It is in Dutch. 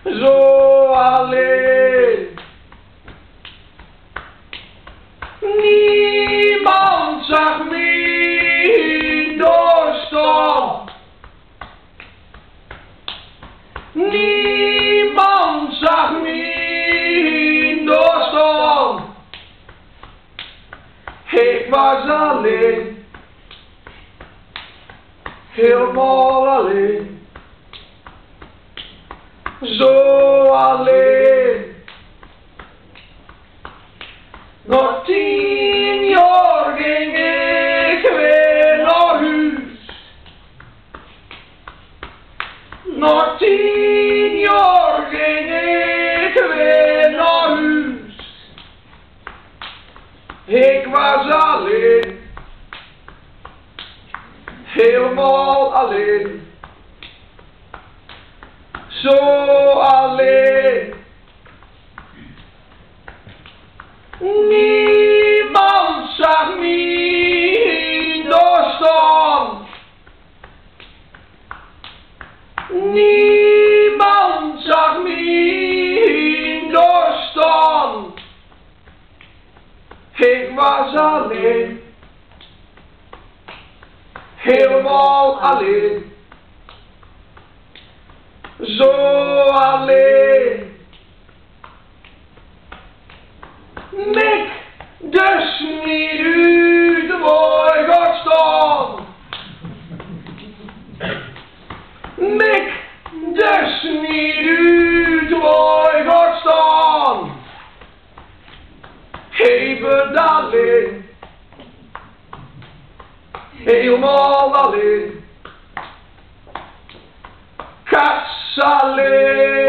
zo alleen. Niemand zag mij doorstaan. Niemand zag mij doorstaan. Ik was alleen, helemaal alleen, zo alleen. Nog 10 jaar ging ik weer naar huis. Nog 10 jaar ging ik weer naar huis. Ik was alleen, helemaal alleen, zo alleen. Niemand zag mij doorstaan. Niemand zag mij doorstaan. Ik was alleen, helemaal alleen, zo alleen. Mik dus niet uit de mooi gaat staan. Mik dus niet uit de mooi gaat staan. Even alleen, helemaal alleen, kats alleen.